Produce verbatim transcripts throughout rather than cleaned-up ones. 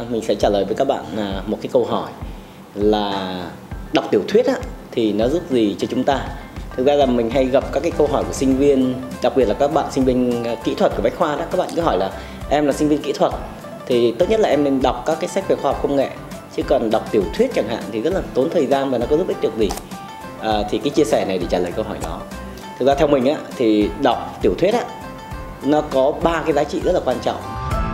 mình sẽ trả lời với các bạn à, một cái câu hỏi là đọc tiểu thuyết á, thì nó giúp gì cho chúng ta. Thực ra là mình hay gặp các cái câu hỏi của sinh viên, đặc biệt là các bạn sinh viên kỹ thuật của Bách Khoa đó. Các bạn cứ hỏi là em là sinh viên kỹ thuật thì tốt nhất là em nên đọc các cái sách về khoa học công nghệ, chứ còn đọc tiểu thuyết chẳng hạn thì rất là tốn thời gian và nó có giúp ích được gì. À, thì cái chia sẻ này để trả lời câu hỏi đó. Thực ra theo mình á, thì đọc tiểu thuyết á, nó có ba cái giá trị rất là quan trọng.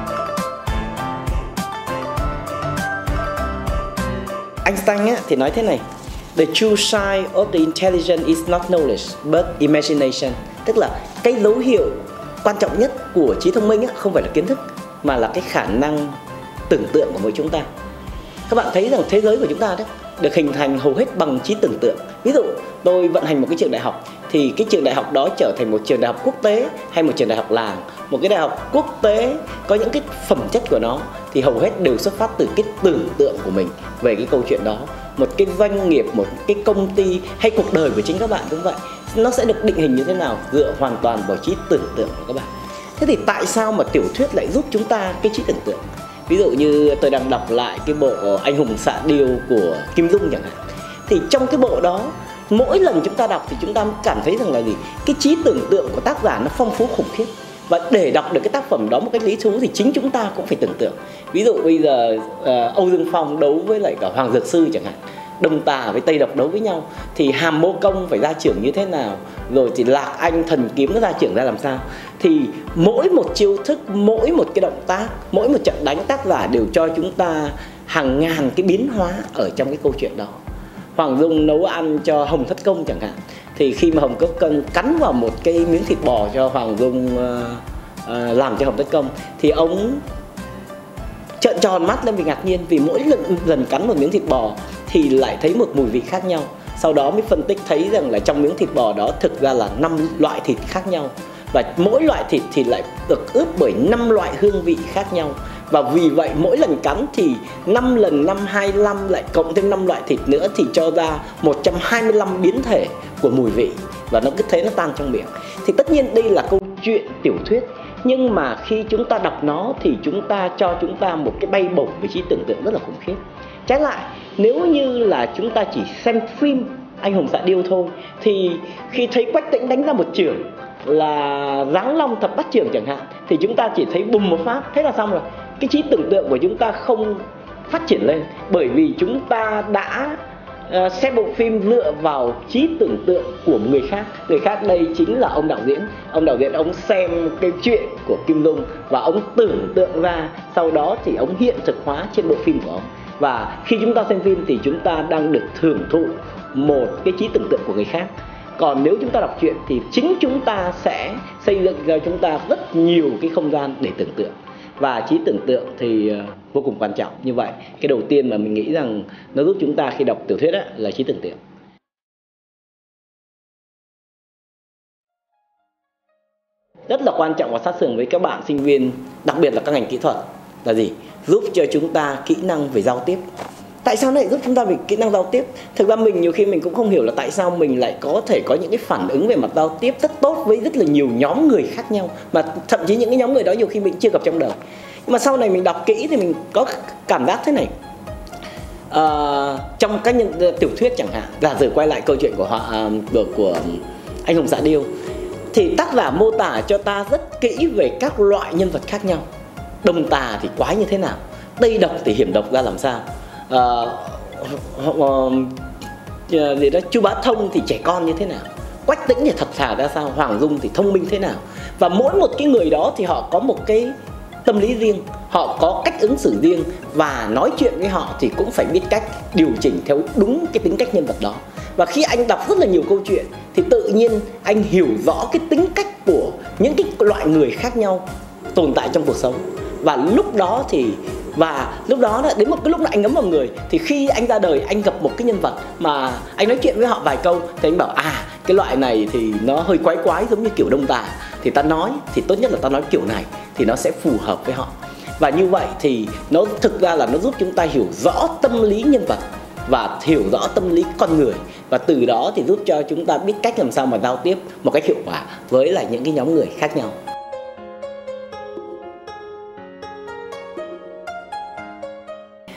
Einstein á, thì nói thế này: The true sign of the intelligence is not knowledge but imagination. Tức là cái dấu hiệu quan trọng nhất của trí thông minh á, không phải là kiến thức mà là cái khả năng tưởng tượng của mỗi chúng ta. Các bạn thấy rằng thế giới của chúng ta đấy được hình thành hầu hết bằng trí tưởng tượng. Ví dụ tôi vận hành một cái trường đại học thì cái trường đại học đó trở thành một trường đại học quốc tế hay một trường đại học làng. Một cái đại học quốc tế có những cái phẩm chất của nó thì hầu hết đều xuất phát từ cái tưởng tượng của mình về cái câu chuyện đó. Một cái doanh nghiệp, một cái công ty hay cuộc đời của chính các bạn cũng vậy, nó sẽ được định hình như thế nào dựa hoàn toàn vào trí tưởng tượng của các bạn. Thế thì tại sao mà tiểu thuyết lại giúp chúng ta cái trí tưởng tượng? Ví dụ như tôi đang đọc lại cái bộ Anh hùng xạ điêu của Kim Dung chẳng hạn, thì trong cái bộ đó mỗi lần chúng ta đọc thì chúng ta cảm thấy rằng là gì? Cái trí tưởng tượng của tác giả nó phong phú khủng khiếp. Và để đọc được cái tác phẩm đó một cách lý thú thì chính chúng ta cũng phải tưởng tượng. Ví dụ bây giờ uh, Âu Dương Phong đấu với lại cả Hoàng Dược Sư chẳng hạn, Đông Tà với Tây Độc đấu với nhau thì Hàm Mô Công phải ra trưởng như thế nào, rồi thì Lạc Anh thần kiếm nó ra trưởng ra làm sao. Thì mỗi một chiêu thức, mỗi một cái động tác, mỗi một trận đánh, tác giả đều cho chúng ta hàng ngàn cái biến hóa ở trong cái câu chuyện đó. Hoàng Dung nấu ăn cho Hồng Thất Công chẳng hạn, thì khi mà Hồng Thất Công cắn vào một cái miếng thịt bò cho Hoàng Dung uh, uh, làm cho Hồng Thất Công thì ông trợn tròn mắt lên vì ngạc nhiên, vì mỗi lần, lần cắn một miếng thịt bò thì lại thấy một mùi vị khác nhau. Sau đó mới phân tích thấy rằng là trong miếng thịt bò đó thực ra là năm loại thịt khác nhau, và mỗi loại thịt thì lại được ướp bởi năm loại hương vị khác nhau. Và vì vậy mỗi lần cắn thì năm lần năm hai mươi lăm lại cộng thêm năm loại thịt nữa thì cho ra một trăm hai mươi lăm biến thể của mùi vị, và nó cứ thế nó tan trong miệng. Thì tất nhiên đây là câu chuyện tiểu thuyết, nhưng mà khi chúng ta đọc nó thì chúng ta cho chúng ta một cái bay bổng về trí tưởng tượng rất là khủng khiếp. Trái lại, nếu như là chúng ta chỉ xem phim Anh hùng xạ điêu thôi thì khi thấy Quách Tĩnh đánh ra một chưởng là Giáng Long thập bát chưởng chẳng hạn, thì chúng ta chỉ thấy bùm một phát, thế là xong rồi. Cái trí tưởng tượng của chúng ta không phát triển lên, bởi vì chúng ta đã uh, xem bộ phim dựa vào trí tưởng tượng của người khác. Người khác đây chính là ông đạo diễn. Ông đạo diễn ông xem cái chuyện của Kim Dung và ông tưởng tượng ra, sau đó thì ông hiện thực hóa trên bộ phim của ông. Và khi chúng ta xem phim thì chúng ta đang được hưởng thụ một cái trí tưởng tượng của người khác. Còn nếu chúng ta đọc truyện thì chính chúng ta sẽ xây dựng cho chúng ta rất nhiều cái không gian để tưởng tượng. Và trí tưởng tượng thì vô cùng quan trọng. Như vậy, cái đầu tiên mà mình nghĩ rằng nó giúp chúng ta khi đọc tiểu thuyết là trí tưởng tượng. Rất là quan trọng và sát sườn với các bạn sinh viên, đặc biệt là các ngành kỹ thuật là gì? Giúp cho chúng ta kỹ năng về giao tiếp. Tại sao nó lại giúp chúng ta về kỹ năng giao tiếp? Thực ra mình nhiều khi mình cũng không hiểu là tại sao mình lại có thể có những cái phản ứng về mặt giao tiếp rất tốt với rất là nhiều nhóm người khác nhau, mà thậm chí những cái nhóm người đó nhiều khi mình chưa gặp trong đời. Nhưng mà sau này mình đọc kỹ thì mình có cảm giác thế này. À, trong các nhân, tiểu thuyết chẳng hạn, giả sử quay lại câu chuyện của họ của, của Anh hùng xạ điêu, thì tác giả mô tả cho ta rất kỹ về các loại nhân vật khác nhau. Đông Tà thì quái như thế nào, Tây Độc thì hiểm độc ra làm sao, uh, uh, uh, đó, Chu Bá Thông thì trẻ con như thế nào, Quách Tĩnh thì thật thà ra sao, Hoàng Dung thì thông minh thế nào. Và mỗi một cái người đó thì họ có một cái tâm lý riêng, họ có cách ứng xử riêng, và nói chuyện với họ thì cũng phải biết cách điều chỉnh theo đúng cái tính cách nhân vật đó. Và khi anh đọc rất là nhiều câu chuyện thì tự nhiên anh hiểu rõ cái tính cách của những cái loại người khác nhau tồn tại trong cuộc sống. Và lúc đó thì Và lúc đó đến một cái lúc là anh ngấm vào người, thì khi anh ra đời anh gặp một cái nhân vật mà anh nói chuyện với họ vài câu thì anh bảo à, cái loại này thì nó hơi quái quái giống như kiểu Đông Tà, thì ta nói thì tốt nhất là ta nói kiểu này thì nó sẽ phù hợp với họ. Và như vậy thì nó thực ra là nó giúp chúng ta hiểu rõ tâm lý nhân vật và hiểu rõ tâm lý con người, và từ đó thì giúp cho chúng ta biết cách làm sao mà giao tiếp một cách hiệu quả với lại những cái nhóm người khác nhau.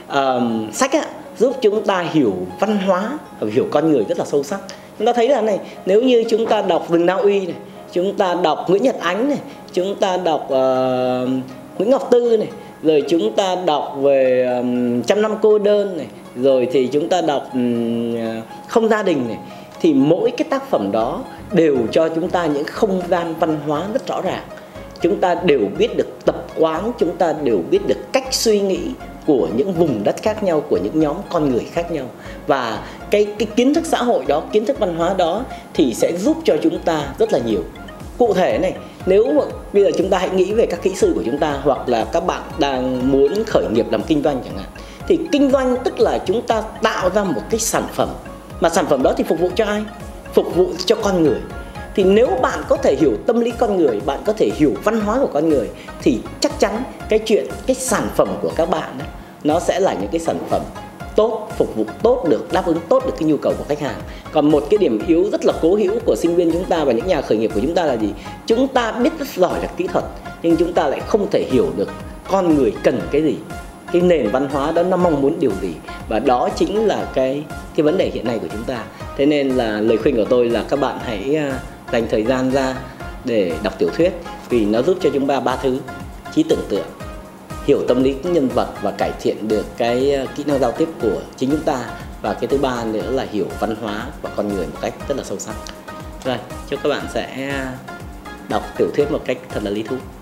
uh, sách á, giúp chúng ta hiểu văn hóa, hiểu con người rất là sâu sắc. Chúng ta thấy là này, nếu như chúng ta đọc Rừng Na Uy này, chúng ta đọc Nguyễn Nhật Ánh này, chúng ta đọc uh, Nguyễn Ngọc Tư này, rồi chúng ta đọc về um, Trăm Năm Cô Đơn này, rồi thì chúng ta đọc um, Không Gia Đình này, thì mỗi cái tác phẩm đó đều cho chúng ta những không gian văn hóa rất rõ ràng. Chúng ta đều biết được tập quán, chúng ta đều biết được cách suy nghĩ của những vùng đất khác nhau, của những nhóm con người khác nhau. Và cái, cái kiến thức xã hội đó, kiến thức văn hóa đó thì sẽ giúp cho chúng ta rất là nhiều. Cụ thể này, nếu mà bây giờ chúng ta hãy nghĩ về các kỹ sư của chúng ta, hoặc là các bạn đang muốn khởi nghiệp làm kinh doanh chẳng hạn. Thì kinh doanh tức là chúng ta tạo ra một cái sản phẩm, mà sản phẩm đó thì phục vụ cho ai? Phục vụ cho con người. Thì nếu bạn có thể hiểu tâm lý con người, bạn có thể hiểu văn hóa của con người, thì chắc chắn cái chuyện, cái sản phẩm của các bạn đó, nó sẽ là những cái sản phẩm tốt, phục vụ tốt được, đáp ứng tốt được cái nhu cầu của khách hàng. Còn một cái điểm yếu rất là cố hữu của sinh viên chúng ta và những nhà khởi nghiệp của chúng ta là gì? Chúng ta biết rất giỏi là kỹ thuật, nhưng chúng ta lại không thể hiểu được con người cần cái gì, cái nền văn hóa đó nó mong muốn điều gì. Và đó chính là cái, cái vấn đề hiện nay của chúng ta. Thế nên là lời khuyên của tôi là các bạn hãy dành thời gian ra để đọc tiểu thuyết, vì nó giúp cho chúng ta ba thứ: trí tưởng tượng, hiểu tâm lý nhân vật và cải thiện được cái kỹ năng giao tiếp của chính chúng ta, và cái thứ ba nữa là hiểu văn hóa và con người một cách rất là sâu sắc. Rồi, chúc các bạn sẽ đọc tiểu thuyết một cách thật là lý thú.